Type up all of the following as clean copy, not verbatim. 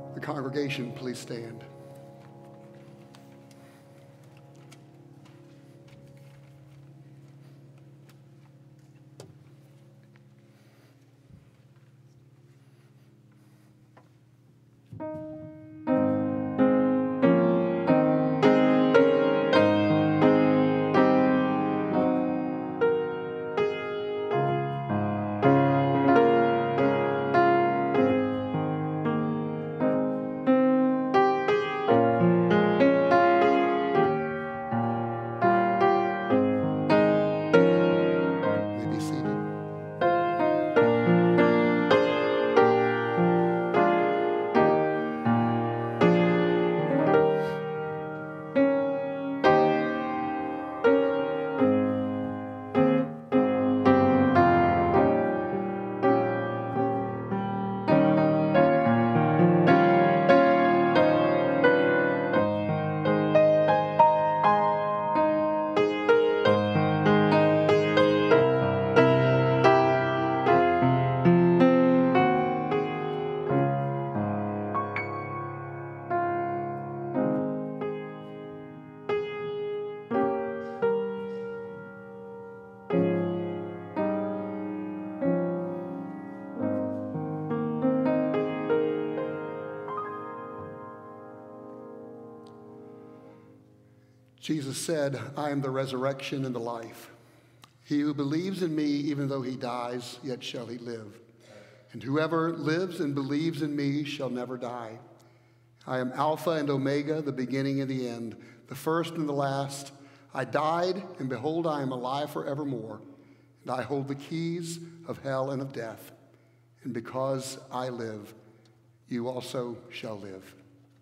The congregation, please stand. Jesus said, I am the resurrection and the life. He who believes in me, even though he dies, yet shall he live. And whoever lives and believes in me shall never die. I am Alpha and Omega, the beginning and the end, the first and the last. I died, and behold, I am alive forevermore. And I hold the keys of hell and of death. And because I live, you also shall live.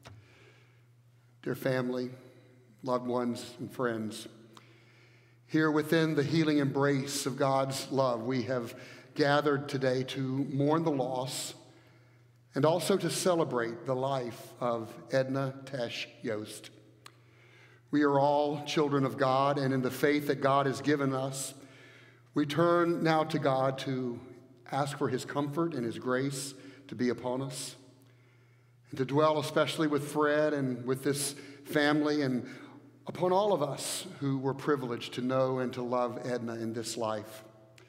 Dear family, loved ones, and friends, here within the healing embrace of God's love, we have gathered today to mourn the loss and also to celebrate the life of Edna Tesh Yost. We are all children of God, and in the faith that God has given us, we turn now to God to ask for his comfort and his grace to be upon us, and to dwell especially with Fred and with this family and upon all of us who were privileged to know and to love Edna in this life.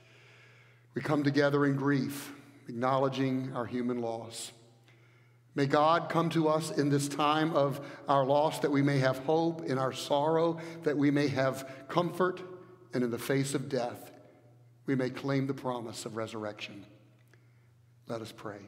We come together in grief, acknowledging our human loss. May God come to us in this time of our loss, that we may have hope in our sorrow, that we may have comfort, and in the face of death, we may claim the promise of resurrection. Let us pray.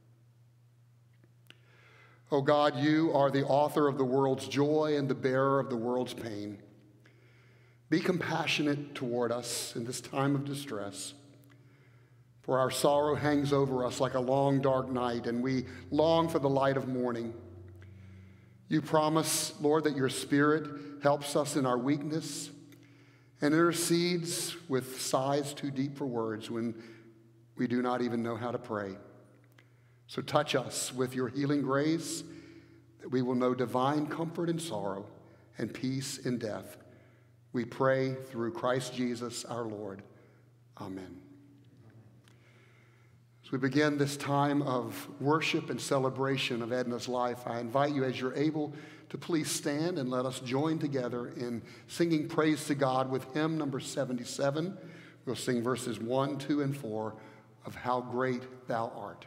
Oh God, you are the author of the world's joy and the bearer of the world's pain. Be compassionate toward us in this time of distress, for our sorrow hangs over us like a long, dark night, and we long for the light of morning. You promise, Lord, that your Spirit helps us in our weakness and intercedes with sighs too deep for words when we do not even know how to pray. So touch us with your healing grace, that we will know divine comfort in sorrow and peace in death. We pray through Christ Jesus our Lord. Amen. As we begin this time of worship and celebration of Edna's life, I invite you, as you're able, to please stand and let us join together in singing praise to God with hymn number 77. We'll sing verses 1, 2, and 4 of How Great Thou Art.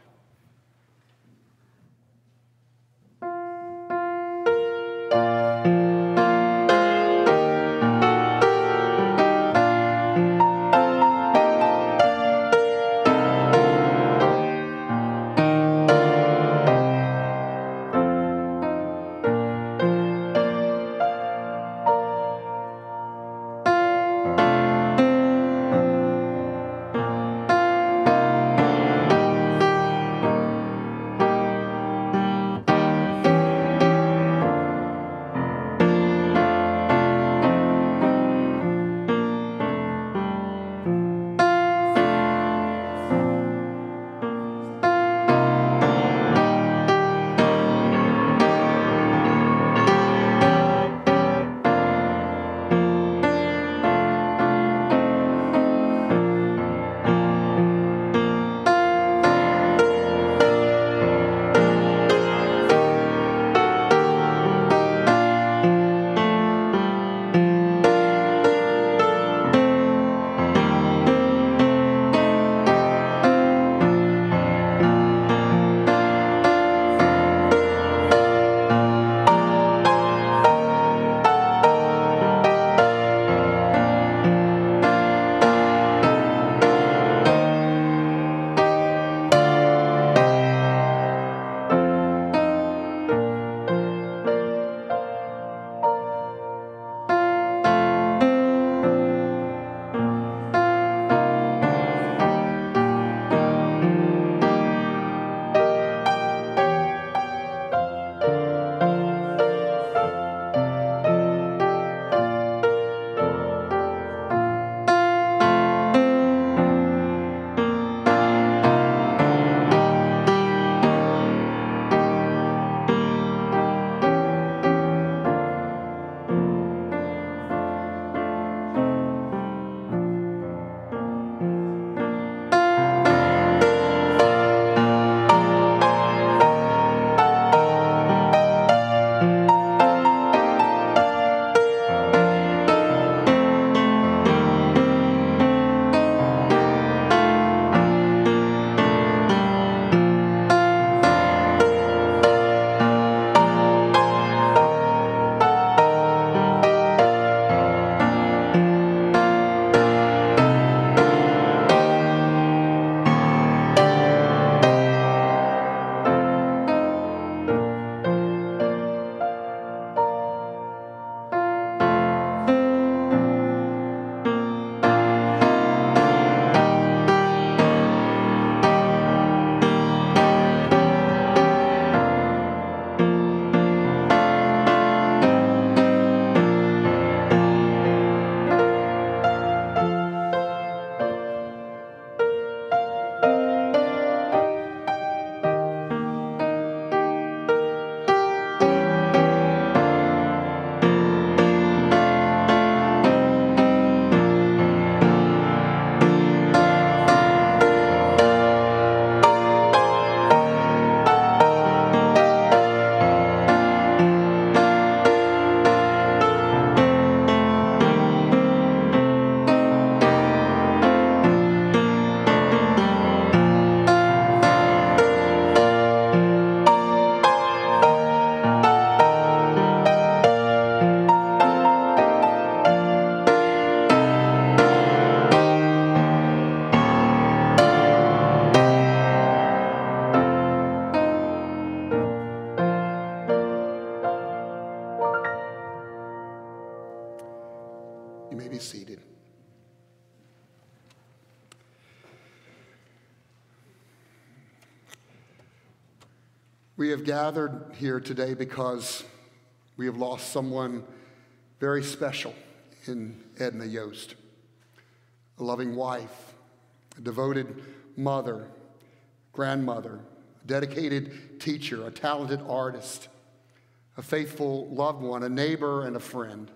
We have gathered here today because we have lost someone very special in Edna Yost, a loving wife, a devoted mother, grandmother, a dedicated teacher, a talented artist, a faithful loved one, a neighbor, and a friend.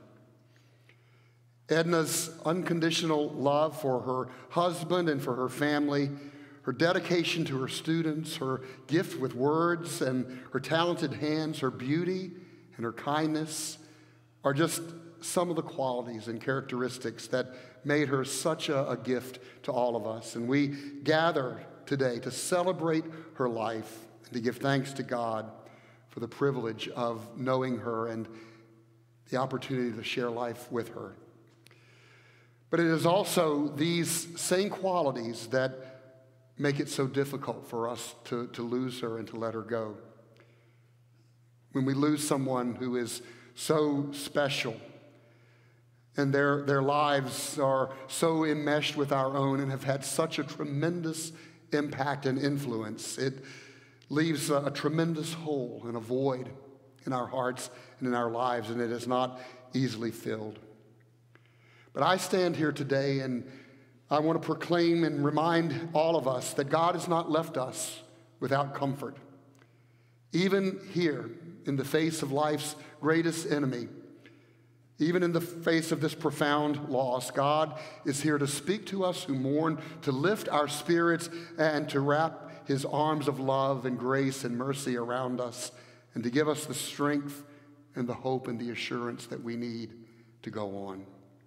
Edna's unconditional love for her husband and for her family, her dedication to her students, her gift with words and her talented hands, her beauty and her kindness are just some of the qualities and characteristics that made her such a gift to all of us. And we gather today to celebrate her life and to give thanks to God for the privilege of knowing her and the opportunity to share life with her. But it is also these same qualities that make it so difficult for us to lose her and to let her go. When we lose someone who is so special and their lives are so enmeshed with our own and have had such a tremendous impact and influence, it leaves a tremendous hole and a void in our hearts and in our lives, and it is not easily filled. But I stand here today and I want to proclaim and remind all of us that God has not left us without comfort. Even here, in the face of life's greatest enemy, even in the face of this profound loss, God is here to speak to us who mourn, to lift our spirits, and to wrap his arms of love and grace and mercy around us, and to give us the strength and the hope and the assurance that we need to go on.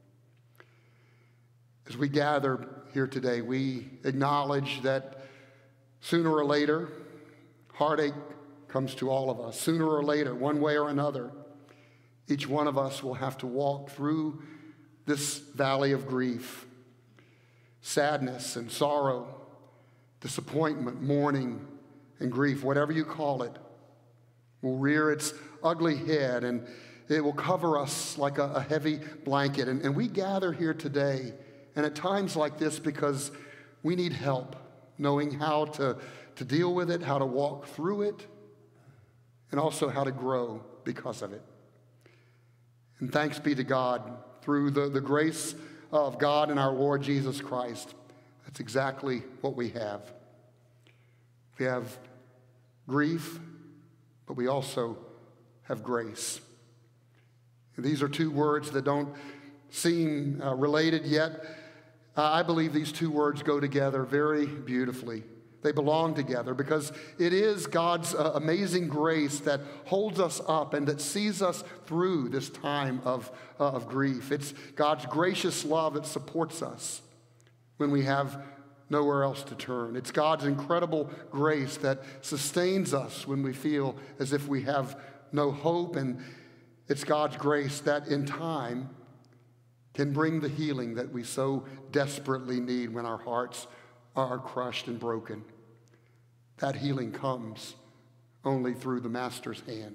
As we gather here today, we acknowledge that sooner or later, heartache comes to all of us. Sooner or later, one way or another, each one of us will have to walk through this valley of grief, sadness and sorrow, disappointment, mourning, and grief, whatever you call it, will rear its ugly head and it will cover us like a heavy blanket. And we gather here today, and at times like this, because we need help knowing how to deal with it, how to walk through it, and also how to grow because of it. And thanks be to God, through the grace of God and our Lord Jesus Christ, that's exactly what we have. We have grief, but we also have grace. And these are two words that don't seem related yet. I believe these two words go together very beautifully. They belong together because it is God's amazing grace that holds us up and that sees us through this time of grief. It's God's gracious love that supports us when we have nowhere else to turn. It's God's incredible grace that sustains us when we feel as if we have no hope. And it's God's grace that in time can bring the healing that we so desperately need when our hearts are crushed and broken. That healing comes only through the Master's hand.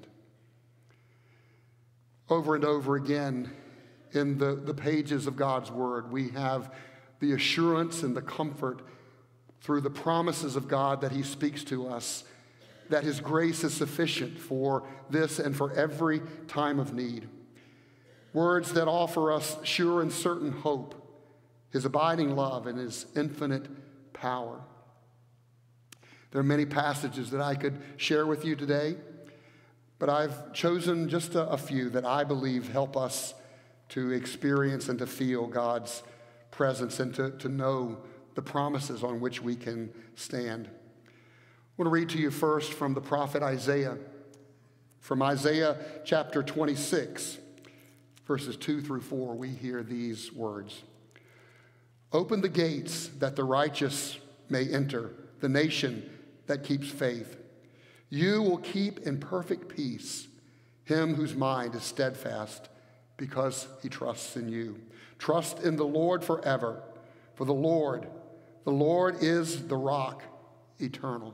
Over and over again in the pages of God's Word, we have the assurance and the comfort through the promises of God that He speaks to us, that His grace is sufficient for this and for every time of need. Words that offer us sure and certain hope, His abiding love, and His infinite power. There are many passages that I could share with you today, but I've chosen just a few that I believe help us to experience and to feel God's presence and to know the promises on which we can stand. I want to read to you first from the prophet Isaiah. From Isaiah chapter 26, verses 2 through 4, we hear these words. Open the gates that the righteous may enter, the nation that keeps faith. You will keep in perfect peace him whose mind is steadfast because he trusts in you. Trust in the Lord forever, for the Lord is the rock eternal.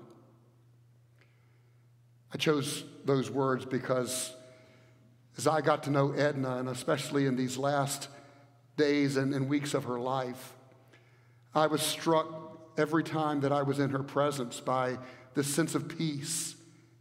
I chose those words because as I got to know Edna, and especially in these last days and weeks of her life, I was struck every time that I was in her presence by this sense of peace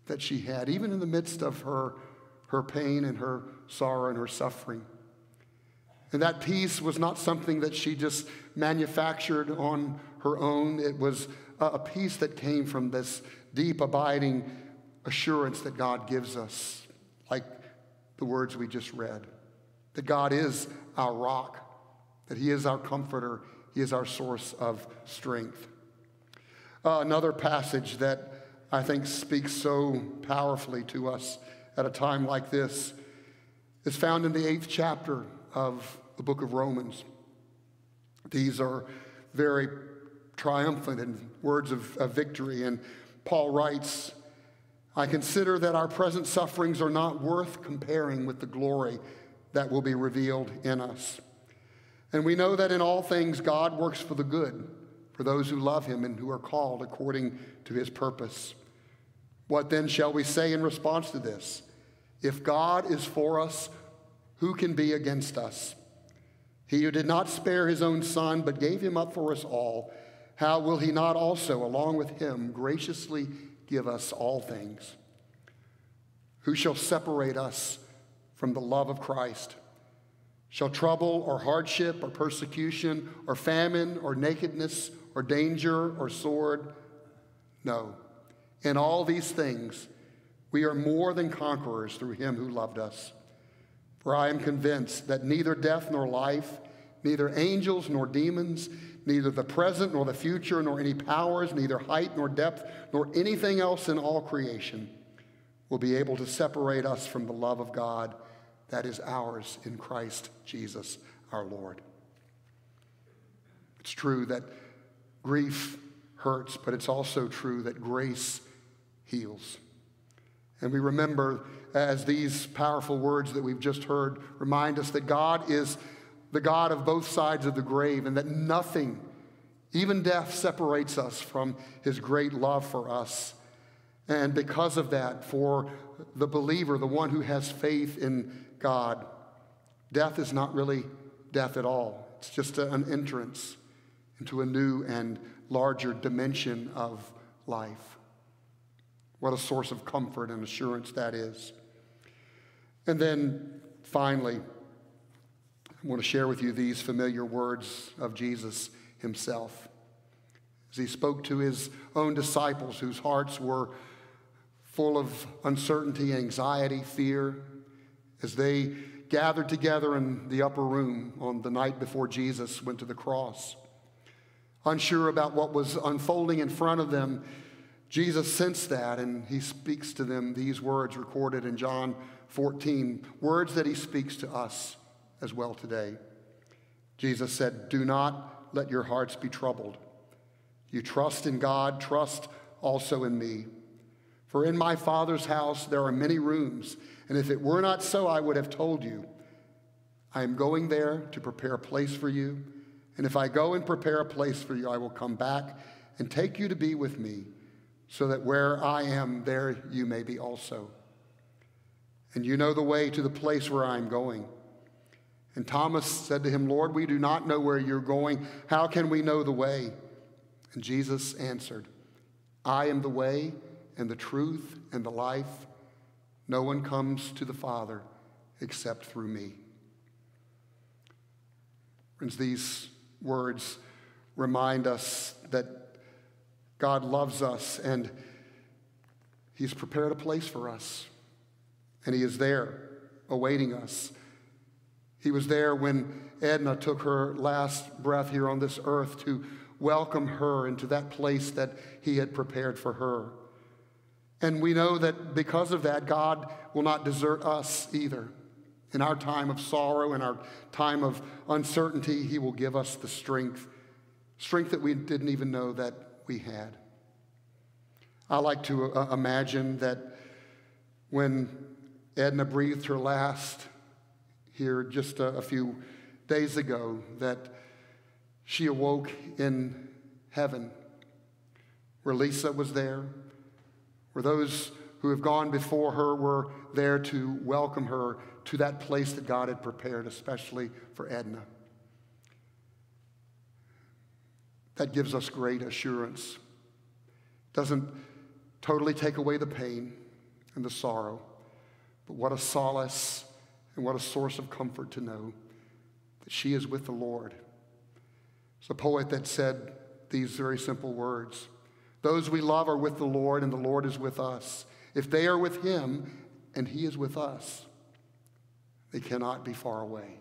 that she had, even in the midst of her pain and her sorrow and her suffering. And that peace was not something that she just manufactured on her own. It was a peace that came from this deep, abiding assurance that God gives us, like the words we just read, that God is our rock, that he is our comforter, he is our source of strength. Another passage that I think speaks so powerfully to us at a time like this is found in the 8th chapter of the book of Romans. These are very triumphant and words of victory. And Paul writes, I consider that our present sufferings are not worth comparing with the glory that will be revealed in us. And we know that in all things God works for the good, for those who love him and who are called according to his purpose. What then shall we say in response to this? If God is for us, who can be against us? He who did not spare his own son, but gave him up for us all, how will he not also, along with him, graciously give us all things? Who shall separate us from the love of Christ? Shall trouble or hardship or persecution or famine or nakedness or danger or sword? No. In all these things, we are more than conquerors through him who loved us. For I am convinced that neither death nor life, neither angels nor demons, neither the present nor the future, nor any powers, neither height nor depth, nor anything else in all creation will be able to separate us from the love of God that is ours in Christ Jesus our Lord. It's true that grief hurts, but it's also true that grace heals. And we remember, as these powerful words that we've just heard remind us, that God is the God of both sides of the grave, and that nothing, even death, separates us from his great love for us. And because of that, for the believer, the one who has faith in God, death is not really death at all. It's just an entrance into a new and larger dimension of life. What a source of comfort and assurance that is. And then finally, I want to share with you these familiar words of Jesus himself. As he spoke to his own disciples whose hearts were full of uncertainty, anxiety, fear, as they gathered together in the upper room on the night before Jesus went to the cross. Unsure about what was unfolding in front of them, Jesus sensed that, and he speaks to them these words recorded in John 14, words that he speaks to us as well today. Jesus said, "Do not let your hearts be troubled. You trust in God, trust also in me. For in my Father's house there are many rooms, and if it were not so, I would have told you. I am going there to prepare a place for you, and if I go and prepare a place for you, I will come back and take you to be with me, so that where I am, there you may be also. And you know the way to the place where I am going." And Thomas said to him, "Lord, we do not know where you're going. How can we know the way?" And Jesus answered, "I am the way and the truth and the life. No one comes to the Father except through me." Friends, these words remind us that God loves us and he's prepared a place for us. And he is there awaiting us. He was there when Edna took her last breath here on this earth to welcome her into that place that he had prepared for her. And we know that because of that, God will not desert us either. In our time of sorrow, in our time of uncertainty, he will give us the strength that we didn't even know that we had. I like to imagine that when Edna breathed her last here just a few days ago, that she awoke in heaven, where Lisa was there, where those who have gone before her were there to welcome her to that place that God had prepared, especially for Edna. That gives us great assurance. Doesn't totally take away the pain, and the sorrow. But what a solace and what a source of comfort to know that she is with the Lord. It's a poet that said these very simple words: those we love are with the Lord, and the Lord is with us. If they are with him and he is with us, they cannot be far away.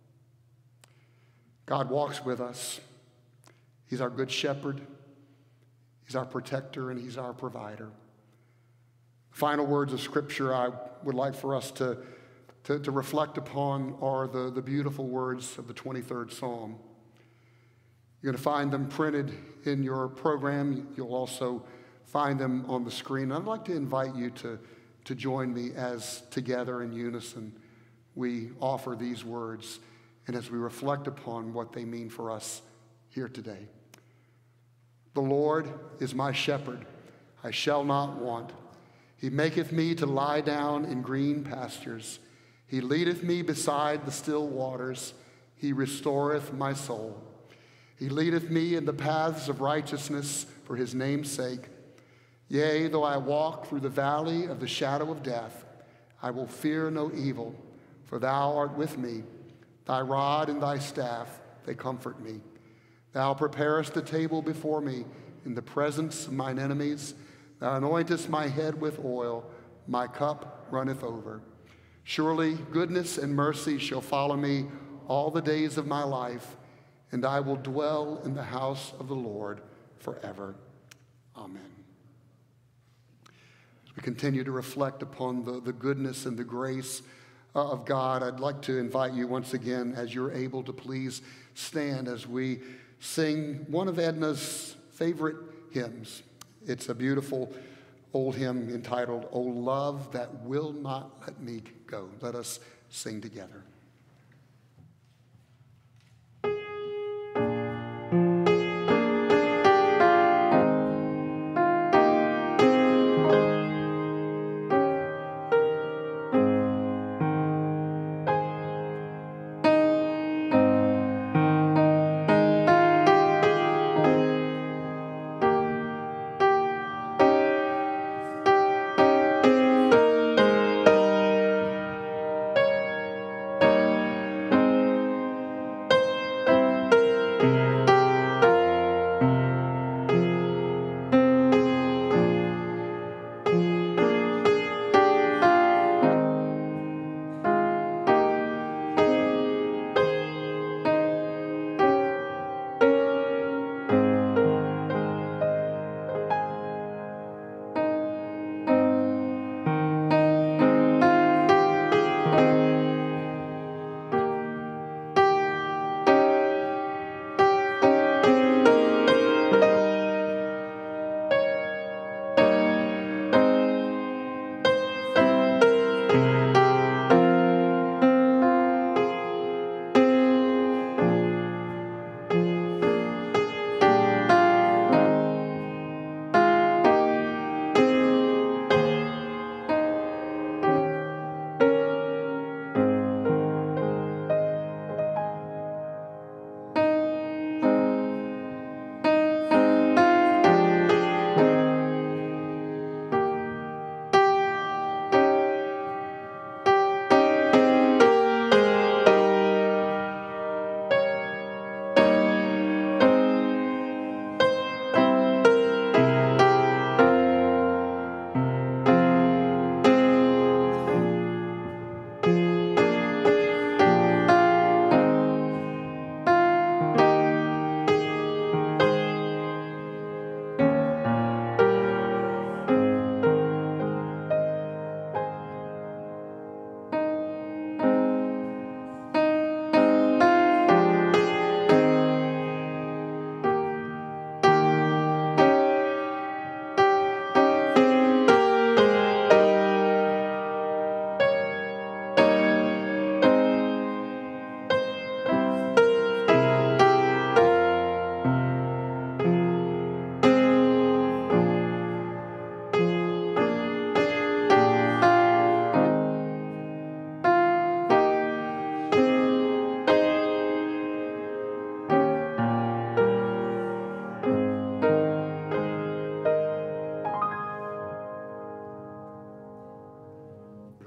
God walks with us. He's our good shepherd. He's our protector, and he's our provider. Final words of Scripture I would like for us to reflect upon are the beautiful words of the 23rd Psalm. You're going to find them printed in your program. You'll also find them on the screen. I'd like to invite you to join me as together in unison we offer these words and as we reflect upon what they mean for us here today. The Lord is my shepherd, I shall not want. He maketh me to lie down in green pastures. He leadeth me beside the still waters. He restoreth my soul. He leadeth me in the paths of righteousness for his name's sake. Yea, though I walk through the valley of the shadow of death, I will fear no evil, for thou art with me. Thy rod and thy staff, they comfort me. Thou preparest a table before me in the presence of mine enemies. Thou anointest my head with oil, my cup runneth over. Surely goodness and mercy shall follow me all the days of my life, and I will dwell in the house of the Lord forever. Amen. As we continue to reflect upon the goodness and the grace of God, I'd like to invite you once again, as you're able, to please stand as we sing one of Edna's favorite hymns. It's a beautiful old hymn entitled, "O Love That Will Not Let Me Go." Let us sing together.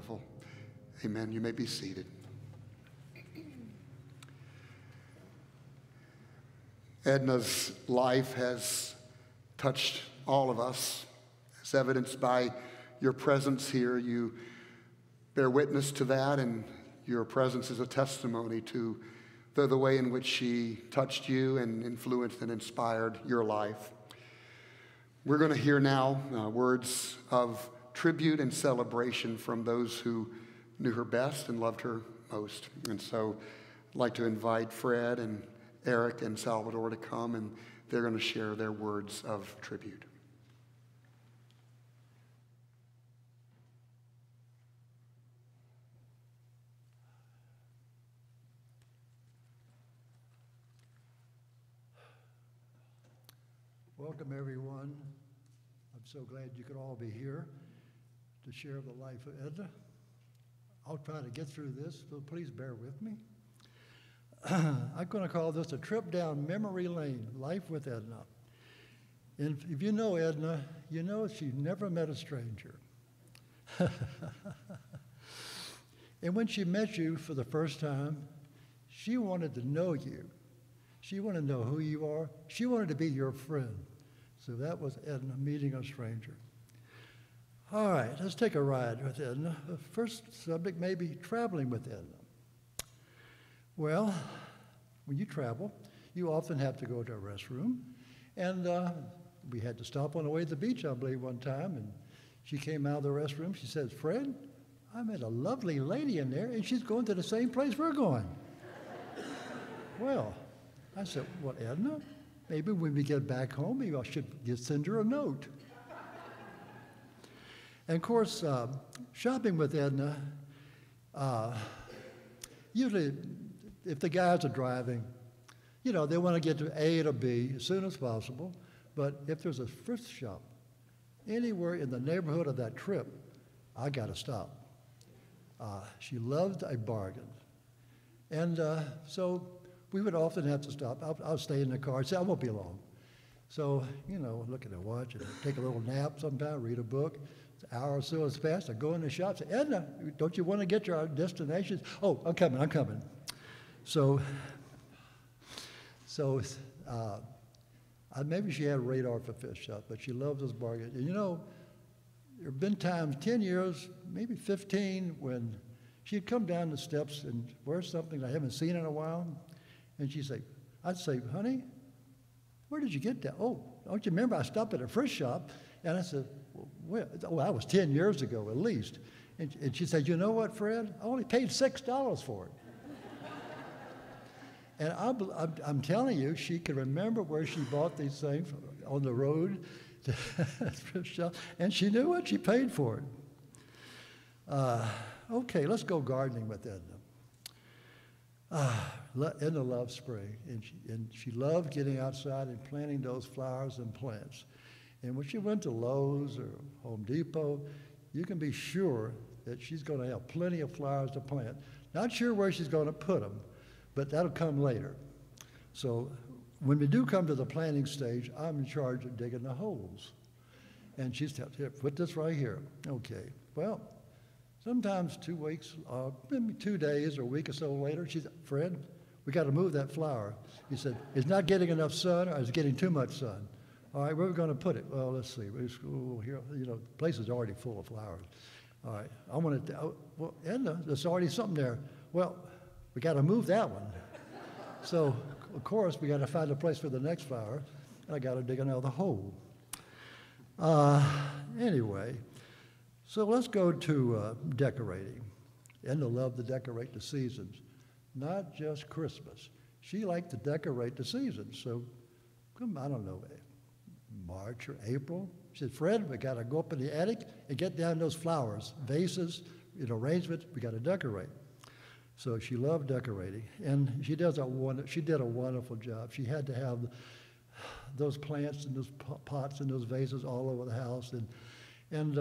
beautiful. Amen. You may be seated. Edna's life has touched all of us, as evidenced by your presence here. You bear witness to that, and your presence is a testimony to the way in which she touched you and influenced and inspired your life. We're going to hear now words of tribute and celebration from those who knew her best and loved her most. And so I'd like to invite Fred and Eric and Salvador to come, and they're going to share their words of tribute. Welcome, everyone. I'm so glad you could all be here to share the life of Edna. I'll try to get through this, so please bear with me. I'm going to call this a trip down memory lane, Life with Edna. And if you know Edna, you know she never met a stranger. And when she met you for the first time, she wanted to know you. She wanted to know who you are. She wanted to be your friend. So that was Edna meeting a stranger. All right, let's take a ride with Edna. The first subject may be traveling with Edna. Well, when you travel, you often have to go to a restroom. And we had to stop on the way to the beach, I believe, one time. And she came out of the restroom. She says, "Fred, I met a lovely lady in there, and she's going to the same place we're going." Well, I said, "Well, Edna, maybe when we get back home, maybe I should just send her a note." And of course, shopping with Edna, usually if the guys are driving, you know, they want to get to A to B as soon as possible. But if there's a thrift shop anywhere in the neighborhood of that trip, I got to stop. She loved a bargain. And so we would often have to stop. I'll stay in the car and say, "I won't be long." So, you know, look at the watch and take a little nap sometime, read a book. An hour or so has passed. I go in the shop and say, "Edna, don't you want to get to our destination?" "Oh, I'm coming. So maybe she had radar for fish shop, but she loved this bargain. And you know, there have been times, 10 years, maybe 15, when she'd come down the steps and wear something I haven't seen in a while. And I'd say, "Honey, where did you get that?" "Oh, don't you remember I stopped at a fish shop?" And I said, "Well, that was 10 years ago at least." And she said, "You know what, Fred? I only paid $6 for it." And I'm telling you, she could remember where she bought these things on the road to thrift shop, and she knew what she paid for it. Okay, let's go gardening with Edna. Edna loved spring, and she loved getting outside and planting those flowers and plants. And when she went to Lowe's or Home Depot, you can be sure that she's going to have plenty of flowers to plant. Not sure where she's going to put them, but that'll come later. So when we do come to the planting stage, I'm in charge of digging the holes. And she's telling, "Here, put this right here." Okay, well, sometimes 2 weeks, maybe 2 days or a week or so later, she said, "Fred, we got to move that flower." He said, "It's not getting enough sun, or it's getting too much sun." "All right, where are we going to put it?" "Well, let's see. Here, you know, the place is already full of flowers." "All right, I want to, well, Edna, there's already something there." "Well, we got to move that one." So, of course, we got to find a place for the next flower, and I got to dig another hole. Anyway, so let's go to decorating. Edna loved to decorate the seasons, not just Christmas. She liked to decorate the seasons. So, I don't know, March or April. She said, "Fred, we got to go up in the attic and get down those flowers, vases, arrangements. We got to decorate." So she loved decorating, and she did a wonderful job. She had to have those plants and those pots and those vases all over the house, and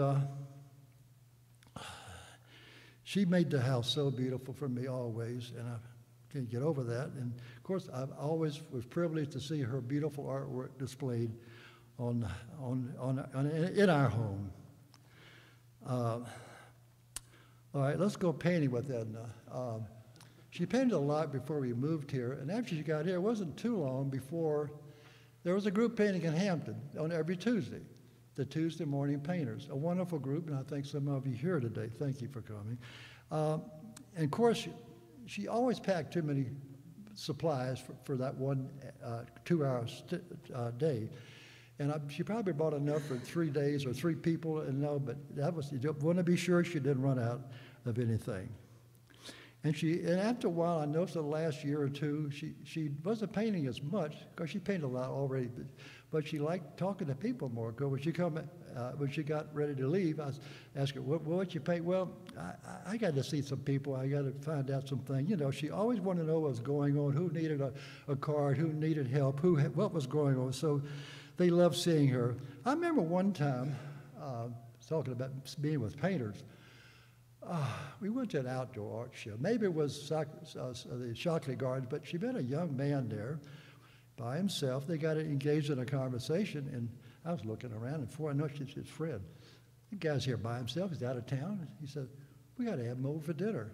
she made the house so beautiful for me always, and I can't get over that. And of course, I always was privileged to see her beautiful artwork displayed in our home. All right, let's go painting with Edna. She painted a lot before we moved here, and after she got here, it wasn't too long before there was a group painting in Hampton on every Tuesday, the Tuesday Morning Painters, a wonderful group, and I think some of you here today. Thank you for coming. And of course, she always packed too many supplies for that one 2-hour day. And she probably bought enough for 3 days or 3 people, and no, but that was, you want to be sure she didn't run out of anything. And after a while, I noticed the last year or two, she wasn't painting as much, because she painted a lot already, but she liked talking to people more. Because when she got ready to leave, I asked her, what you paint? Well, I got to see some people. I got to find out some things. You know, she always wanted to know what was going on, who needed a card, who needed help, what was going on. So they loved seeing her. I remember one time, talking about being with painters, we went to an outdoor art show. Maybe it was the Shockley Gardens, but she met a young man there by himself. They got engaged in a conversation, and I was looking around, and before I know, she's his friend. The guy's here by himself. He's out of town. He said, we got to have him over for dinner.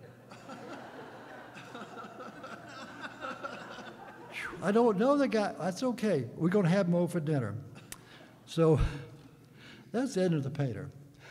I don't know the guy. That's okay. We're going to have him over for dinner. So that's Edna the painter.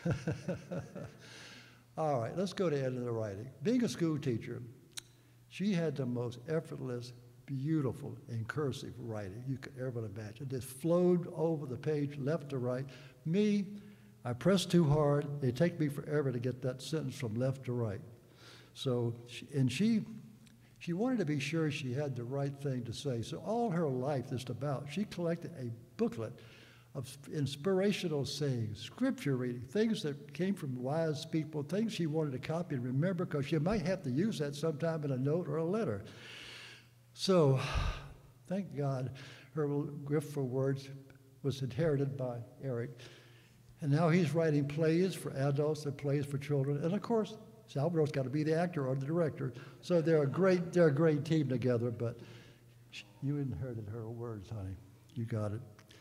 All right, let's go to Edna the writing. Being a school teacher, she had the most effortless, beautiful, and cursive writing you could ever imagine. It just flowed over the page, left to right. Me, I pressed too hard. It'd take me forever to get that sentence from left to right. So, she wanted to be sure she had the right thing to say. So all her life, just about, she collected a booklet of inspirational sayings, scripture reading, things that came from wise people, things she wanted to copy and remember, because she might have to use that sometime in a note or a letter. So, thank God, her gift for words was inherited by Eric. And now he's writing plays for adults and plays for children. And of course, Salvador's got to be the actor or the director. So they're a great team together, but you inherited her words, honey. You got it.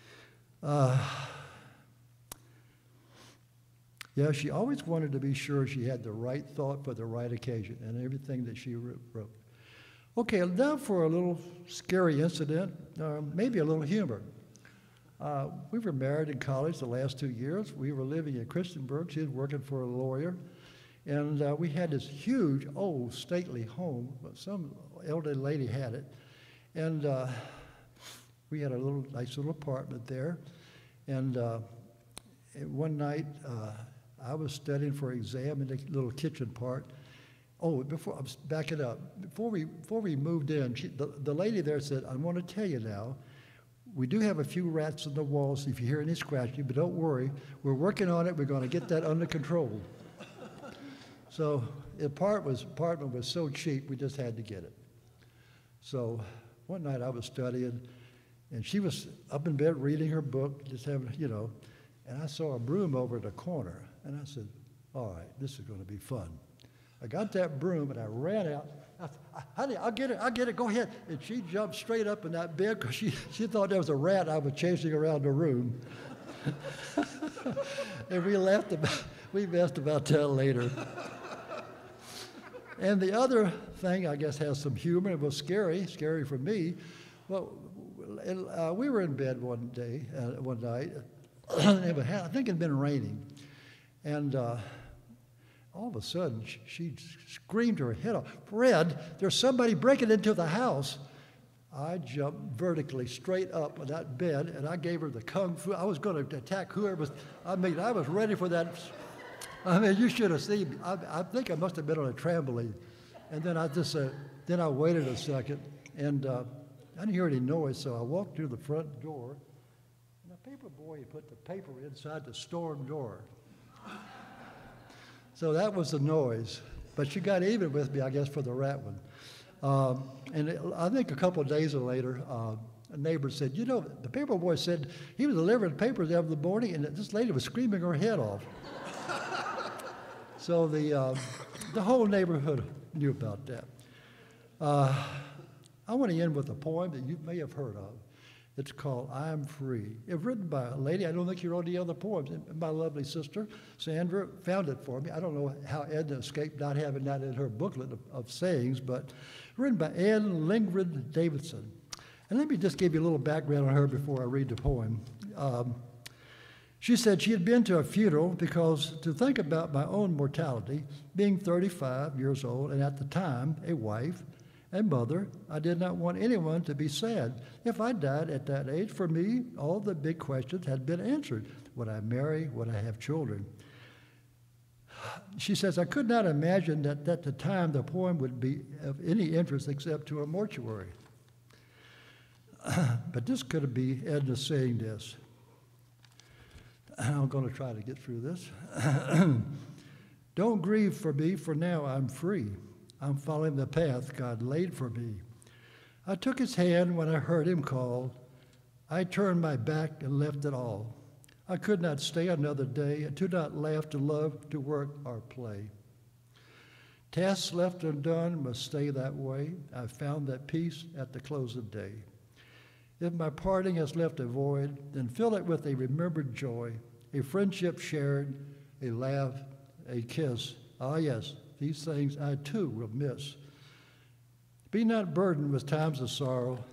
Yeah, she always wanted to be sure she had the right thought for the right occasion and everything that she wrote. Okay, now for a little scary incident, maybe a little humor. We were married in college the last 2 years. We were living in Christiansburg. She was working for a lawyer. And we had this huge, old, stately home. Some elderly lady had it. And we had a nice little apartment there. And one night, I was studying for an exam in the little kitchen part. Oh, I'm backing up. Before we moved in, the lady there said, I want to tell you now, we do have a few rats in the walls if you hear any scratching, but don't worry. We're working on it. We're going to get that under control. So the apartment was so cheap, we just had to get it. So one night I was studying, and she was up in bed reading her book, just having, and I saw a broom over in the corner. And I said, all right, this is going to be fun. I got that broom, and I ran out. Honey, I'll get it, go ahead. And she jumped straight up in that bed because she thought there was a rat I was chasing around the room. And we messed about that later. And the other thing, I guess, has some humor. It was scary for me. Well, we were in bed one night. I think it had been raining. And all of a sudden, she screamed her head off, Fred, there's somebody breaking into the house. I jumped vertically straight up on that bed, and I gave her the kung fu. I was going to attack whoever was, I was ready for that. You should have seen me. I think I must have been on a trampoline. And then I waited a second, and I didn't hear any noise, so I walked through the front door, and the paper boy put the paper inside the storm door. So that was the noise. But she got even with me, I guess, for the rat one. I think a couple of days later, a neighbor said, the paper boy said he was delivering papers every morning, and this lady was screaming her head off. So the whole neighborhood knew about that. I want to end with a poem that you may have heard of. It's called I'm Free. It's written by a lady. I don't think she wrote any other poems. My lovely sister, Sandra, found it for me. I don't know how Edna escaped not having that in her booklet of sayings, but written by Anne Lingrid Davidson. And let me just give you a little background on her before I read the poem. She said she had been to a funeral because to think about my own mortality, being 35 years old and at the time a wife and mother, I did not want anyone to be sad. If I died at that age, for me, all the big questions had been answered. Would I marry? Would I have children? She says, I could not imagine that at the time the poem would be of any interest except to a mortuary. But this could be Edna saying this. I'm going to try to get through this. Don't grieve for me, for now I'm free. I'm following the path God laid for me. I took his hand when I heard him call. I turned my back and left it all. I could not stay another day. I did not laugh to love, to work or play. Tasks left undone must stay that way. I found that peace at the close of day. If my parting has left a void, then fill it with a remembered joy, a friendship shared, a laugh, a kiss. Ah, yes, these things I too will miss. Be not burdened with times of sorrow.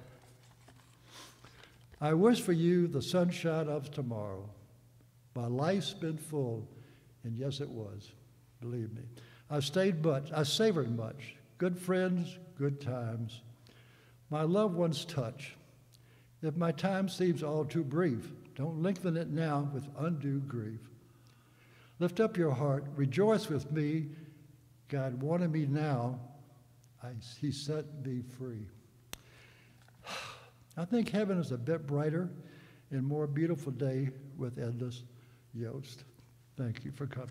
I wish for you the sunshine of tomorrow. My life's been full, and yes, it was, believe me. I savored much, good friends, good times. My loved one's touch. If my time seems all too brief, don't lengthen it now with undue grief. Lift up your heart, rejoice with me. God wanted me now, he set me free. I think heaven is a bit brighter and more beautiful day with Edna Yost. Thank you for coming.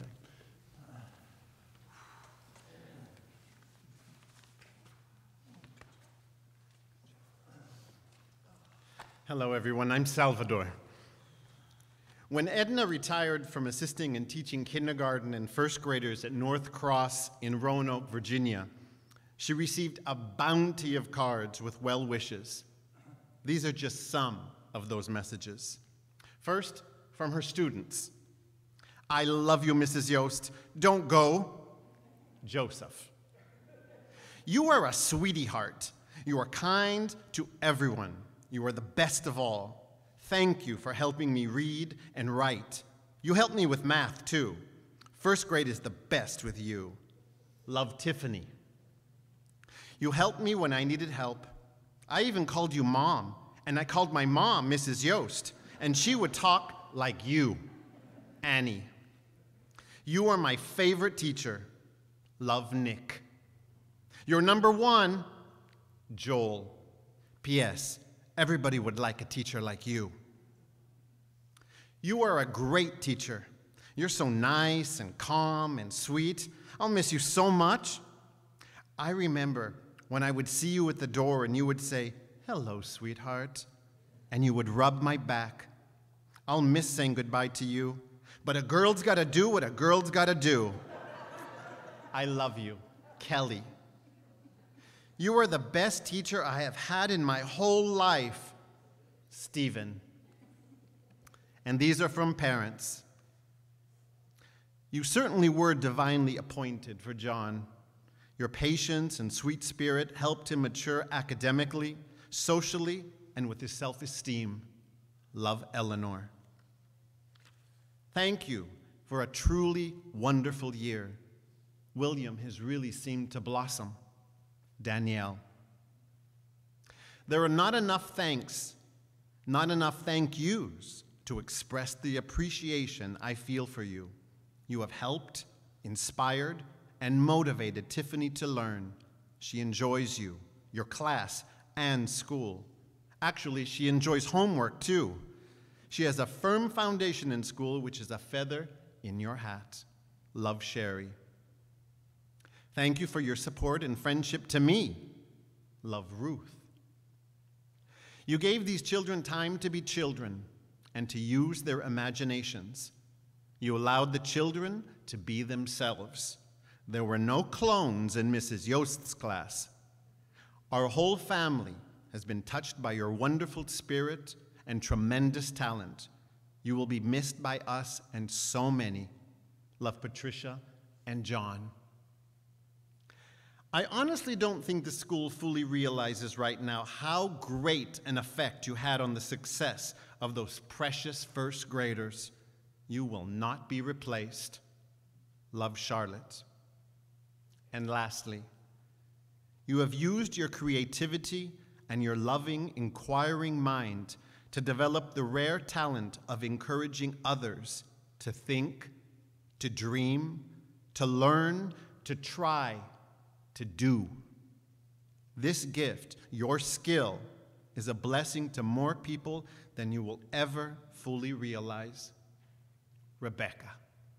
Hello, everyone. I'm Salvador. When Edna retired from assisting and teaching kindergarten and first graders at North Cross in Roanoke, Virginia, she received a bounty of cards with well wishes. These are just some of those messages. First, from her students. I love you, Mrs. Yost. Don't go. Joseph. You are a sweetie heart. You are kind to everyone. You are the best of all. Thank you for helping me read and write. You helped me with math, too. First grade is the best with you. Love, Tiffany. You helped me when I needed help. I even called you Mom, and I called my mom Mrs. Yost, and she would talk like you, Annie. You are my favorite teacher. Love, Nick. You're number one, Joel. P.S. Everybody would like a teacher like you. You are a great teacher. You're so nice and calm and sweet. I'll miss you so much. I remember when I would see you at the door and you would say, hello, sweetheart, and you would rub my back. I'll miss saying goodbye to you, but a girl's gotta do what a girl's gotta do. I love you, Kelly. You are the best teacher I have had in my whole life, Stephen. And these are from parents. You certainly were divinely appointed for John. Your patience and sweet spirit helped him mature academically, socially, and with his self-esteem. Love, Eleanor. Thank you for a truly wonderful year. William has really seemed to blossom. Danielle. There are not enough thanks, not enough thank yous to express the appreciation I feel for you. You have helped, inspired, and motivated Tiffany to learn. She enjoys you, your class, and school. Actually, she enjoys homework too. She has a firm foundation in school, which is a feather in your hat. Love, Sherry. Thank you for your support and friendship to me. Love, Ruth. You gave these children time to be children and to use their imaginations. You allowed the children to be themselves. There were no clones in Mrs. Yost's class. Our whole family has been touched by your wonderful spirit and tremendous talent. You will be missed by us and so many. Love, Patricia and John. I honestly don't think the school fully realizes right now how great an effect you had on the success of those precious first graders. You will not be replaced. Love, Charlotte. And lastly, you have used your creativity and your loving, inquiring mind to develop the rare talent of encouraging others to think, to dream, to learn, to try, to do. This gift, your skill, is a blessing to more people than you will ever fully realize. Rebecca.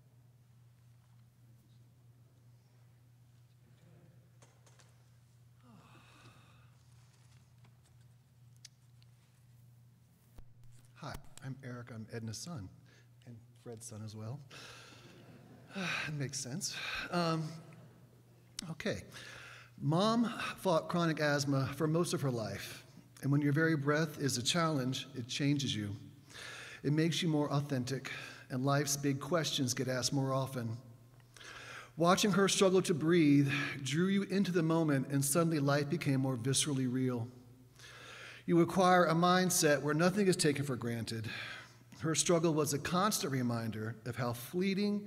Hi, I'm Eric. I'm Edna's son, and Fred's son as well. It makes sense. Okay. Mom fought chronic asthma for most of her life, and when your very breath is a challenge, it changes you. It makes you more authentic, and life's big questions get asked more often. Watching her struggle to breathe drew you into the moment, and suddenly life became more viscerally real. You acquire a mindset where nothing is taken for granted. Her struggle was a constant reminder of how fleeting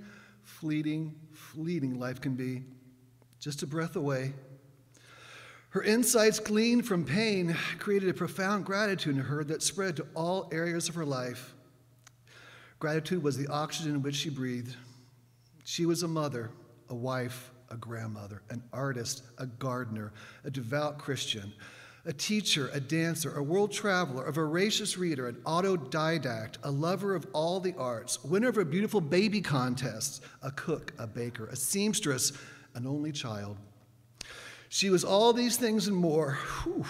life can be, just a breath away. Her insights gleaned from pain created a profound gratitude in her that spread to all areas of her life. Gratitude was the oxygen in which she breathed. She was a mother, a wife, a grandmother, an artist, a gardener, a devout Christian, a teacher, a dancer, a world traveler, a voracious reader, an autodidact, a lover of all the arts, winner of a beautiful baby contest, a cook, a baker, a seamstress, an only child. She was all these things and more. Whew.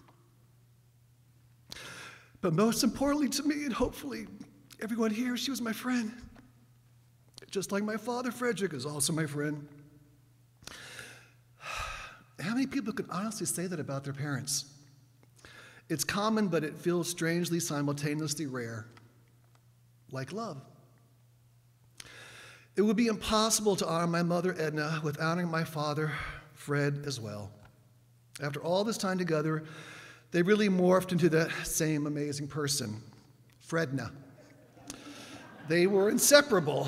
But most importantly to me, and hopefully everyone here, she was my friend. Just like my father, Frederick, is also my friend. How many people can honestly say that about their parents? It's common, but it feels strangely, simultaneously rare, like love. It would be impossible to honor my mother, Edna, without honoring my father, Fred, as well. After all this time together, they really morphed into the same amazing person, Fredna. They were inseparable.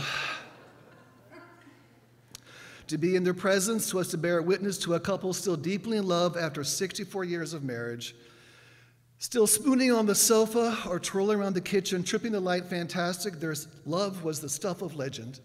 To be in their presence was to bear witness to a couple still deeply in love after 64 years of marriage, still spooning on the sofa or twirling around the kitchen, tripping the light fantastic. Their love was the stuff of legend.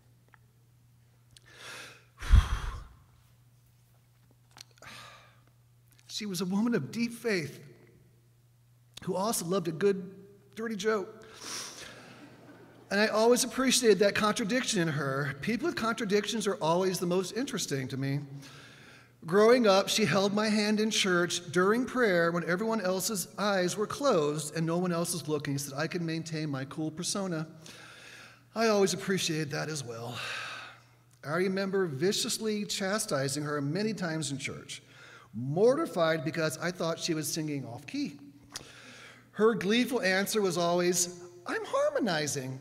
She was a woman of deep faith who also loved a good, dirty joke. And I always appreciated that contradiction in her. People with contradictions are always the most interesting to me. Growing up, she held my hand in church during prayer when everyone else's eyes were closed and no one else was looking so that I could maintain my cool persona. I always appreciated that as well. I remember viciously chastising her many times in church, mortified because I thought she was singing off key. Her gleeful answer was always, "I'm harmonizing."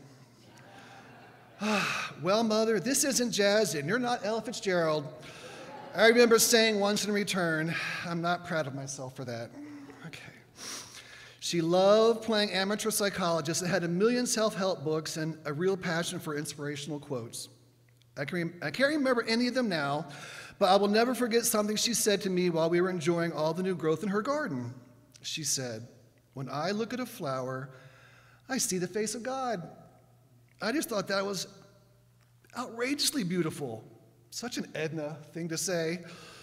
Well, Mother, this isn't jazz and you're not Ella Fitzgerald. I remember saying once in return, I'm not proud of myself for that. Okay. She loved playing amateur psychologist and had a million self-help books and a real passion for inspirational quotes. I can't remember any of them now, but I will never forget something she said to me while we were enjoying all the new growth in her garden. She said, "When I look at a flower, I see the face of God." I just thought that was outrageously beautiful. Such an Edna thing to say.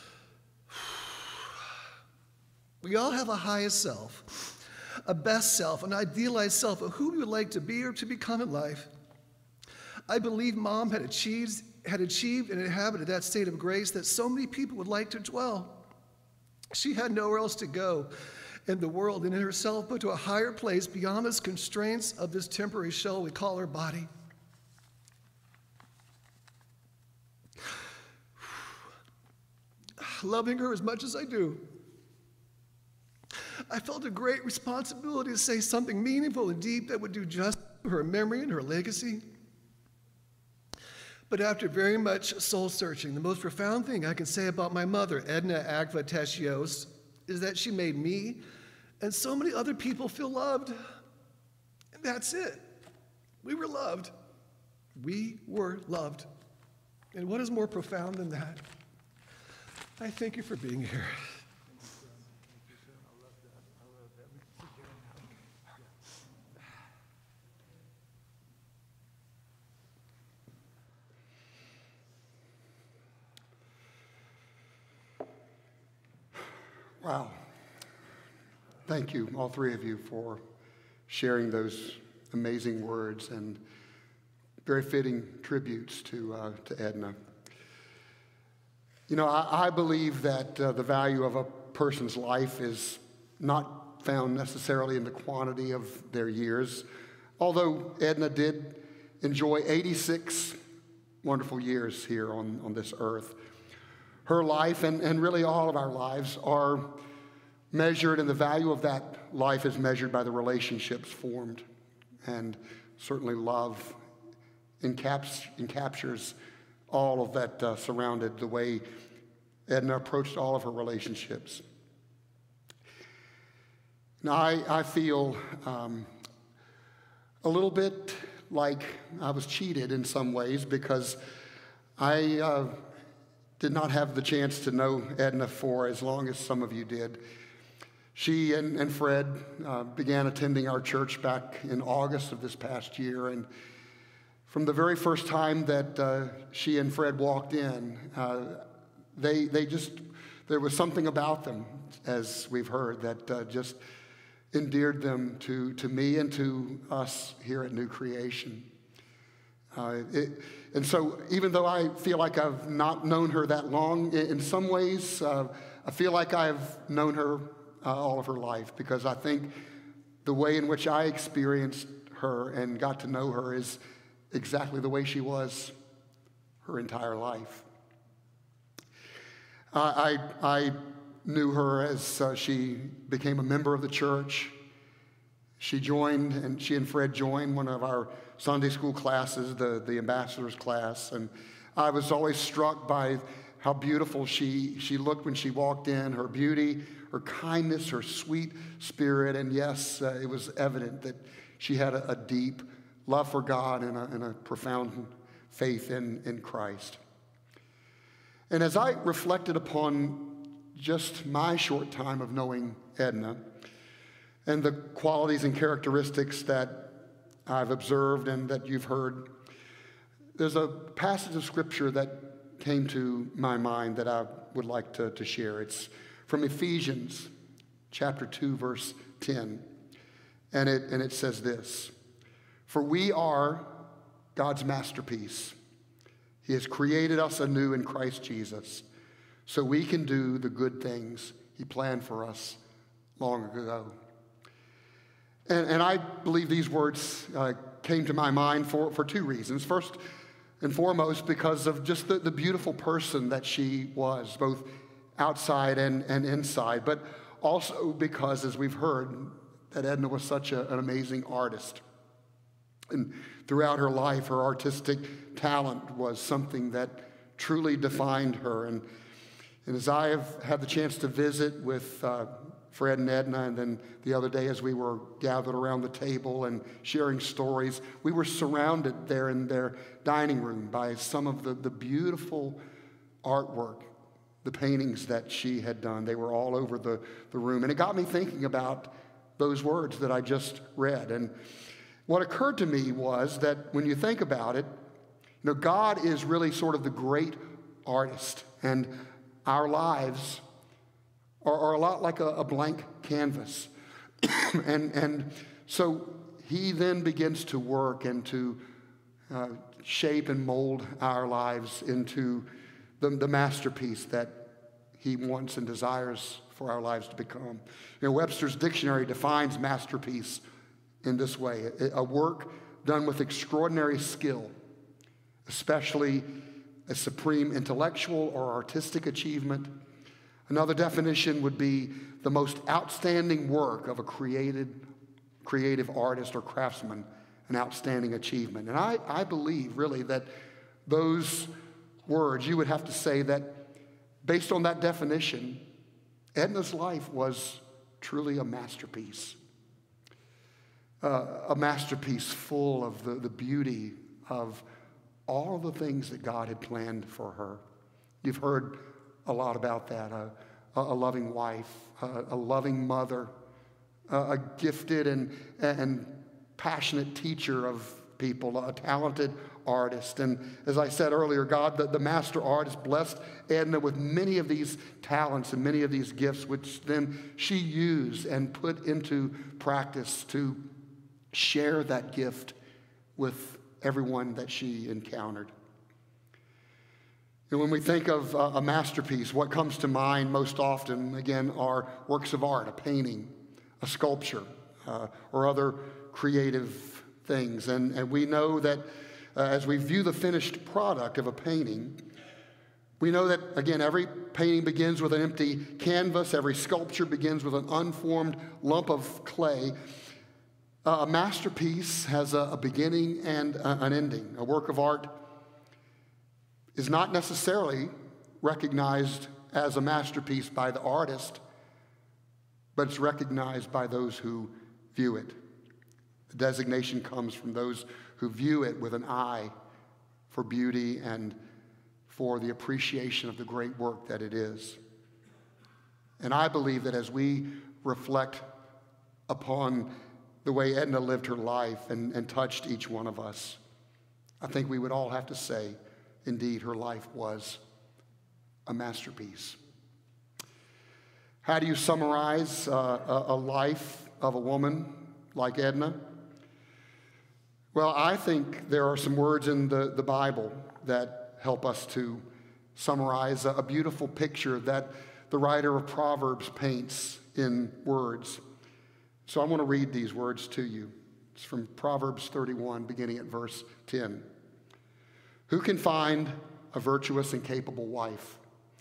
We all have a highest self, a best self, an idealized self of who we would like to be or to become in life. I believe Mom had achieved and inhabited that state of grace that so many people would like to dwell. She had nowhere else to go in the world and in herself, but to a higher place beyond the constraints of this temporary shell we call her body. Loving her as much as I do, I felt a great responsibility to say something meaningful and deep that would do justice to her memory and her legacy. But after very much soul-searching, the most profound thing I can say about my mother, Edna Tesh Yost, is that she made me and so many other people feel loved. And that's it. We were loved. We were loved. And what is more profound than that? I thank you for being here. Wow. Thank you, all three of you, for sharing those amazing words and very fitting tributes to Edna. You know, I believe that the value of a person's life is not found necessarily in the quantity of their years, although Edna did enjoy 86 wonderful years here on this earth. Her life, and really all of our lives, are measured, and the value of that life is measured by the relationships formed. And certainly love encaptures all of that surrounded the way Edna approached all of her relationships. Now, I feel a little bit like I was cheated in some ways, because I did not have the chance to know Edna for as long as some of you did. She and Fred began attending our church back in August of this past year, and from the very first time that she and Fred walked in, there was something about them, as we've heard, that just endeared them to me and to us here at New Creation. And so even though I feel like I've not known her that long, in some ways I feel like I've known her all of her life, because I think the way in which I experienced her and got to know her is exactly the way she was her entire life. I knew her as she became a member of the church. She and Fred joined one of our Sunday school classes, the ambassador's class, and I was always struck by how beautiful she looked when she walked in, her beauty, her kindness, her sweet spirit, and yes, it was evident that she had a deep love for God and a profound faith in Christ. And as I reflected upon just my short time of knowing Edna and the qualities and characteristics that I've observed and that you've heard, there's a passage of Scripture that came to my mind that I would like to share. It's from Ephesians chapter 2, verse 10. And it says this: "For we are God's masterpiece. He has created us anew in Christ Jesus, so we can do the good things He planned for us long ago." And I believe these words came to my mind for two reasons. First and foremost, because of just the beautiful person that she was, both outside and inside, but also because, as we've heard, that Edna was such an amazing artist. And throughout her life, her artistic talent was something that truly defined her. And as I have had the chance to visit with Fred and Edna, and then the other day as we were gathered around the table and sharing stories, we were surrounded there in their dining room by some of the beautiful artwork, the paintings that she had done. They were all over the room. And it got me thinking about those words that I just read. And what occurred to me was that when you think about it, you know, God is really sort of the great artist, and our lives are a lot like a blank canvas. and so He then begins to work and to shape and mold our lives into the masterpiece that He wants and desires for our lives to become. You know, Webster's dictionary defines masterpiece in this way: a work done with extraordinary skill, especially a supreme intellectual or artistic achievement, Another definition would be the most outstanding work of a creative artist or craftsman, an outstanding achievement. And I believe, really, that those words, you would have to say that based on that definition, Edna's life was truly a masterpiece. A masterpiece full of the beauty of all the things that God had planned for her. You've heard a lot about that. A loving wife, a loving mother, a gifted and passionate teacher of people, a talented artist. And as I said earlier, God, the master artist, blessed Edna with many of these talents and many of these gifts, which then she used and put into practice to share that gift with everyone that she encountered. And when we think of a masterpiece, what comes to mind most often, again, are works of art, a painting, a sculpture, or other creative things. And we know that as we view the finished product of a painting, we know that, again, every painting begins with an empty canvas. Every sculpture begins with an unformed lump of clay. A masterpiece has a beginning and an ending. A work of art is not necessarily recognized as a masterpiece by the artist, but it's recognized by those who view it. The designation comes from those who view it with an eye for beauty and for the appreciation of the great work that it is. And I believe that as we reflect upon the way Edna lived her life and touched each one of us, I think we would all have to say, indeed, her life was a masterpiece. How do you summarize a life of a woman like Edna? Well, I think there are some words in the Bible that help us to summarize a beautiful picture that the writer of Proverbs paints in words. So I want to read these words to you. It's from Proverbs 31, beginning at verse 10. Who can find a virtuous and capable wife?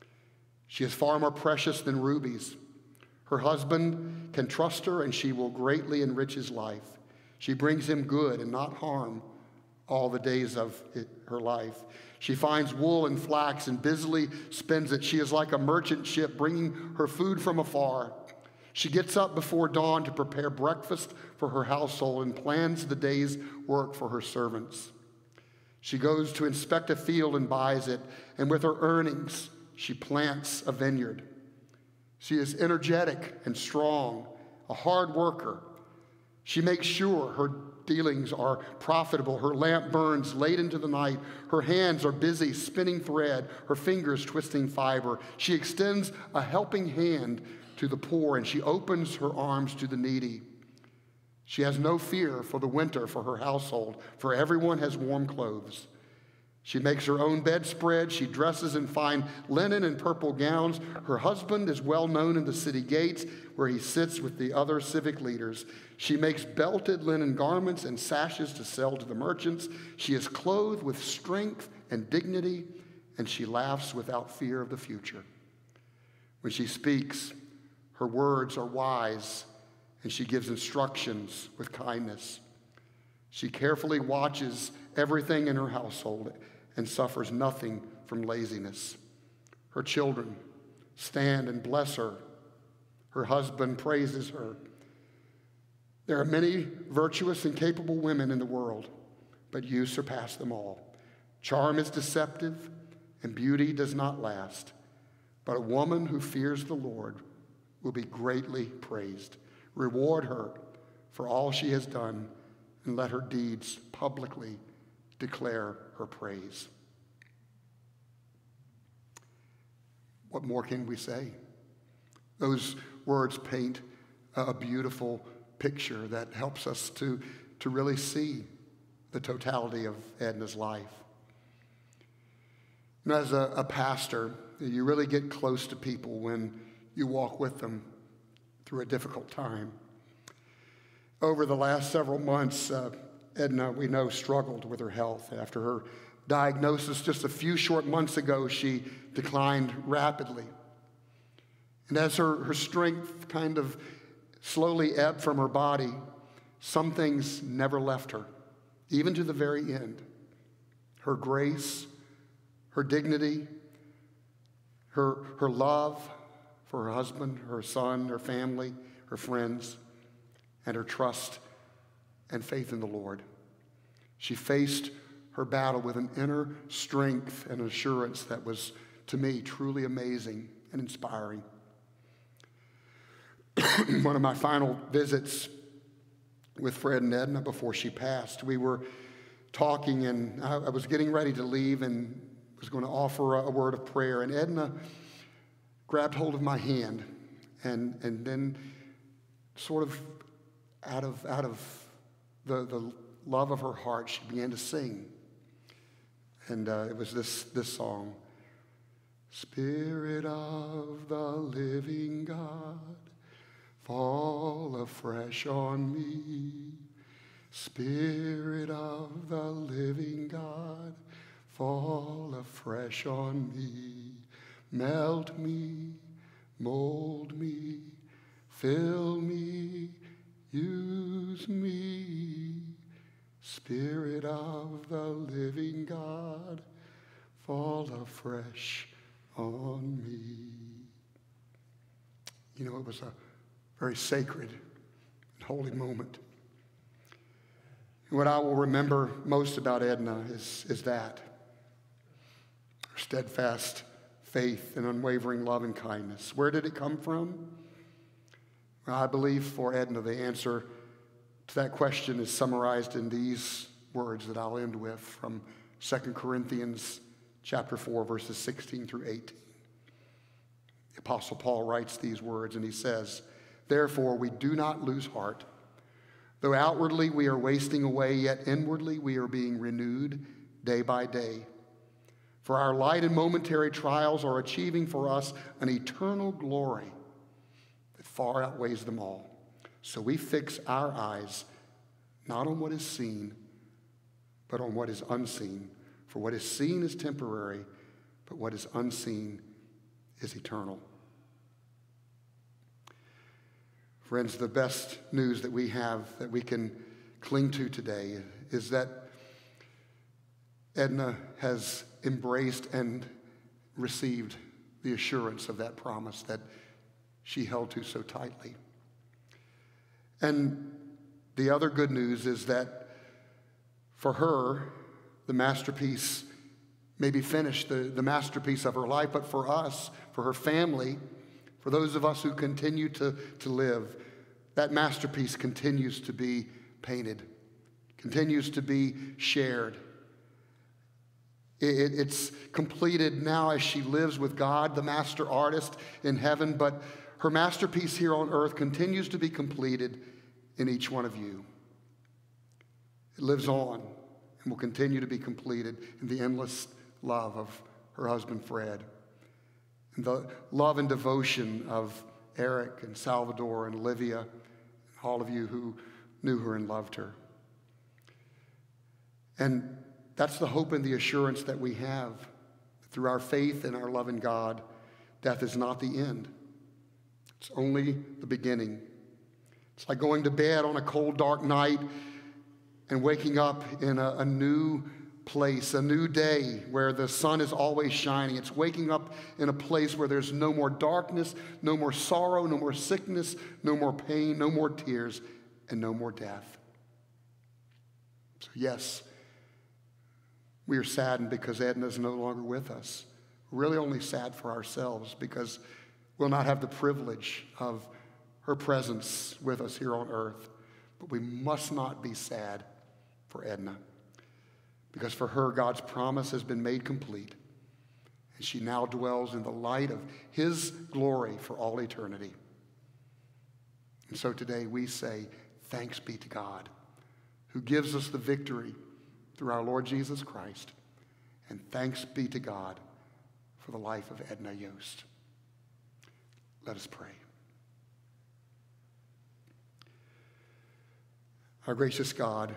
She is far more precious than rubies. Her husband can trust her, and she will greatly enrich his life. She brings him good and not harm all the days of her life. She finds wool and flax and busily spins it. She is like a merchant ship bringing her food from afar. She gets up before dawn to prepare breakfast for her household and plans the day's work for her servants. She goes to inspect a field and buys it, and with her earnings, she plants a vineyard. She is energetic and strong, a hard worker. She makes sure her dealings are profitable. Her lamp burns late into the night. Her hands are busy spinning thread, her fingers twisting fiber. She extends a helping hand to the poor, and she opens her arms to the needy. She has no fear for the winter for her household, for everyone has warm clothes. She makes her own bedspread. She dresses in fine linen and purple gowns. Her husband is well known in the city gates, where he sits with the other civic leaders. She makes belted linen garments and sashes to sell to the merchants. She is clothed with strength and dignity, and she laughs without fear of the future. When she speaks, her words are wise, and she gives instructions with kindness. She carefully watches everything in her household and suffers nothing from laziness. Her children stand and bless her. Her husband praises her. There are many virtuous and capable women in the world, but you surpass them all. Charm is deceptive, and beauty does not last. But a woman who fears the Lord will be greatly praised. Reward her for all she has done, and let her deeds publicly declare her praise. What more can we say? Those words paint a beautiful picture that helps us to really see the totality of Edna's life. And as a pastor, you really get close to people when you walk with them through a difficult time. Over the last several months, Edna, we know, struggled with her health. After her diagnosis just a few short months ago, she declined rapidly. And as her strength kind of slowly ebbed from her body, some things never left her, even to the very end. Her grace, her dignity, her love for her husband, her son, her family, her friends, and her trust and faith in the Lord. She faced her battle with an inner strength and assurance that was, to me, truly amazing and inspiring. One of my final visits with Fred and Edna before she passed, we were talking, and I was getting ready to leave and was going to offer a word of prayer, and Edna grabbed hold of my hand, and then sort of out of the love of her heart, she began to sing. And it was this song. Spirit of the living God, fall afresh on me. Spirit of the living God, fall afresh on me. Melt me, mold me, fill me, use me. Spirit of the living God, fall afresh on me. You know, it was a very sacred and holy moment. And what I will remember most about Edna is that her steadfast faith and unwavering love and kindness. Where did it come from? Well, I believe for Edna, the answer to that question is summarized in these words that I'll end with from 2 Corinthians chapter 4, verses 16 through 18. The Apostle Paul writes these words, and he says, "Therefore we do not lose heart. Though outwardly we are wasting away, yet inwardly we are being renewed day by day. For our light and momentary trials are achieving for us an eternal glory that far outweighs them all. So we fix our eyes not on what is seen, but on what is unseen. For what is seen is temporary, but what is unseen is eternal." Friends, the best news that we have that we can cling to today is that Edna has embraced and received the assurance of that promise that she held to so tightly. And the other good news is that for her, the masterpiece may be finished, the masterpiece of her life, but for us, for her family, for those of us who continue to live, that masterpiece continues to be painted, continues to be shared. It's completed now as she lives with God, the master artist in heaven, but her masterpiece here on earth continues to be completed in each one of you. It lives on and will continue to be completed in the endless love of her husband Fred, and the love and devotion of Eric and Salvador and Olivia, and all of you who knew her and loved her. And that's the hope and the assurance that we have. Through our faith and our love in God, death is not the end. It's only the beginning. It's like going to bed on a cold, dark night and waking up in a new place, a new day where the sun is always shining. It's waking up in a place where there's no more darkness, no more sorrow, no more sickness, no more pain, no more tears, and no more death. So yes, we are saddened because Edna is no longer with us. We're really only sad for ourselves because we'll not have the privilege of her presence with us here on earth. But we must not be sad for Edna, because for her, God's promise has been made complete, and she now dwells in the light of His glory for all eternity. And so today we say, thanks be to God, who gives us the victory through our Lord Jesus Christ, and thanks be to God for the life of Edna Yost. Let us pray. Our gracious God,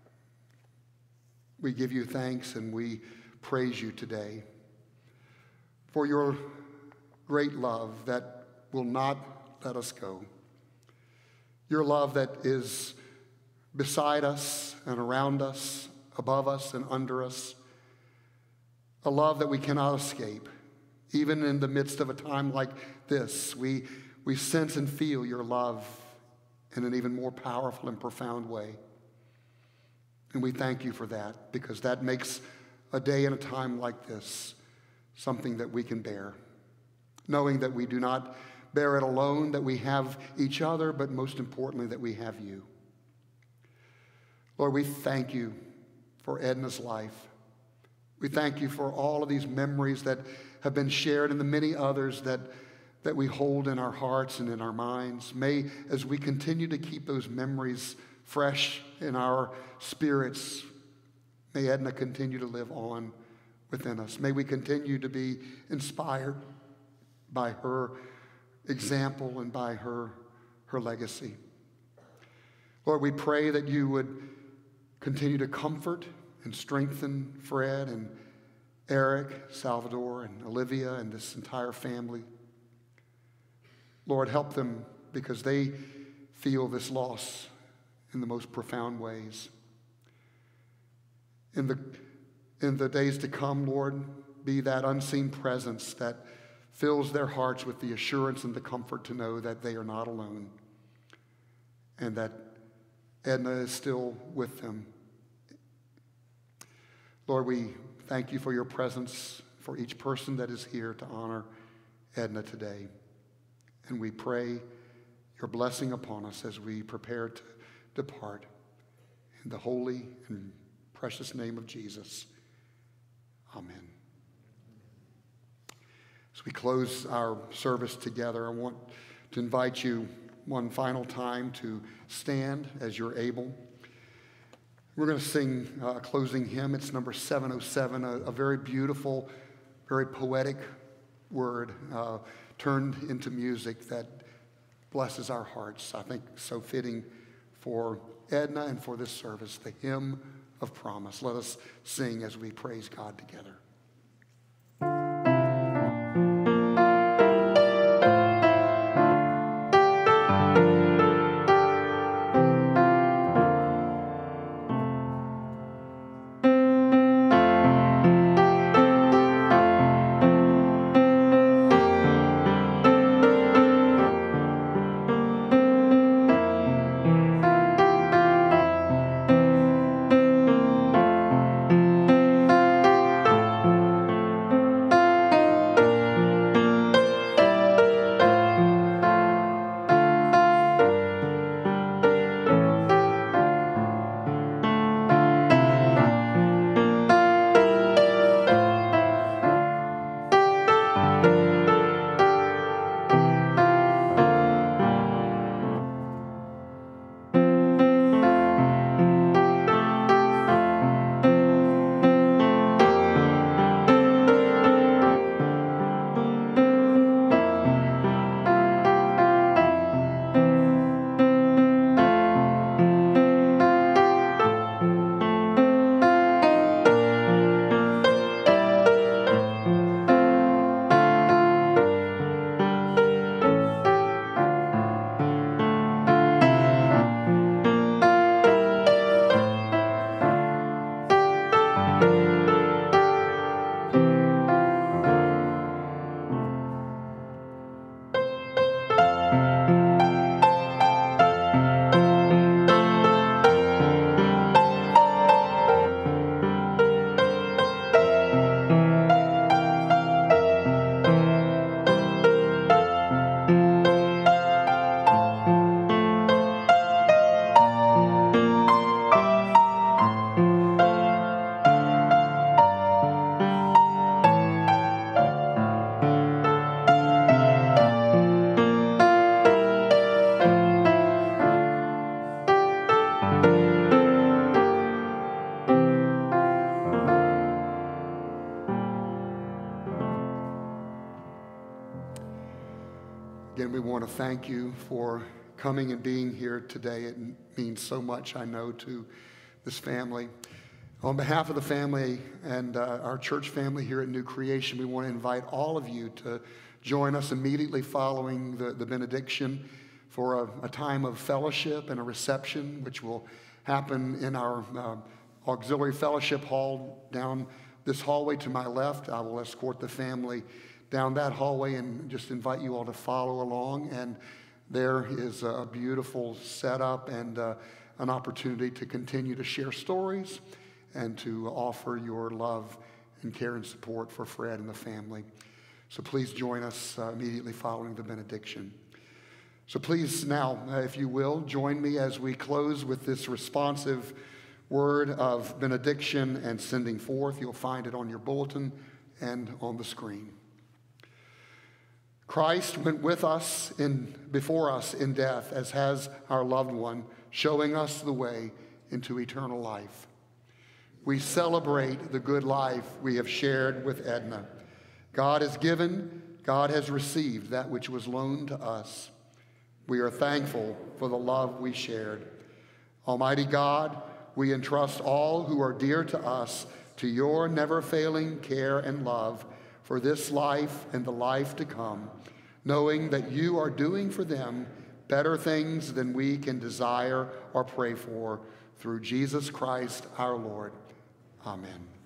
we give you thanks and we praise you today for your great love that will not let us go. Your love that is beside us and around us, above us and under us. A love that we cannot escape. Even in the midst of a time like this, we sense and feel your love in an even more powerful and profound way. And we thank you for that, because that makes a day and a time like this something that we can bear. Knowing that we do not bear it alone, that we have each other, but most importantly, that we have you. Lord, we thank you for Edna's life. We thank you for all of these memories that have been shared and the many others that we hold in our hearts and in our minds. May, as we continue to keep those memories fresh in our spirits, may Edna continue to live on within us. May we continue to be inspired by her example and by her legacy. Lord, we pray that you would continue to comfort and strengthen Fred and Eric, Salvador, and Olivia, and this entire family. Lord, help them, because they feel this loss in the most profound ways. In the days to come, Lord, be that unseen presence that fills their hearts with the assurance and the comfort to know that they are not alone, and that Edna is still with them. Lord, we thank you for your presence for each person that is here to honor Edna today. And we pray your blessing upon us as we prepare to depart. In the holy and precious name of Jesus. Amen. As we close our service together, I want to invite you one final time to stand as you're able. We're going to sing a closing hymn. It's number 707, a very beautiful, very poetic word turned into music that blesses our hearts. I think so fitting for Edna and for this service, the hymn of promise. Let us sing as we praise God together. Again, we want to thank you for coming and being here today. It means so much, I know, to this family. On behalf of the family and our church family here at New Creation, we want to invite all of you to join us immediately following the benediction for a time of fellowship and a reception, which will happen in our auxiliary fellowship hall down this hallway to my left. I will escort the family down that hallway and just invite you all to follow along. And there is a beautiful setup and an opportunity to continue to share stories and to offer your love and care and support for Fred and the family. So please join us immediately following the benediction. So please now, if you will, join me as we close with this responsive word of benediction and sending forth. You'll find it on your bulletin and on the screen. Christ went with us before us in death, as has our loved one, showing us the way into eternal life. We celebrate the good life we have shared with Edna. God has given, God has received that which was loaned to us. We are thankful for the love we shared. Almighty God, we entrust all who are dear to us to your never-failing care and love for this life and the life to come, knowing that you are doing for them better things than we can desire or pray for, through Jesus Christ our Lord. Amen.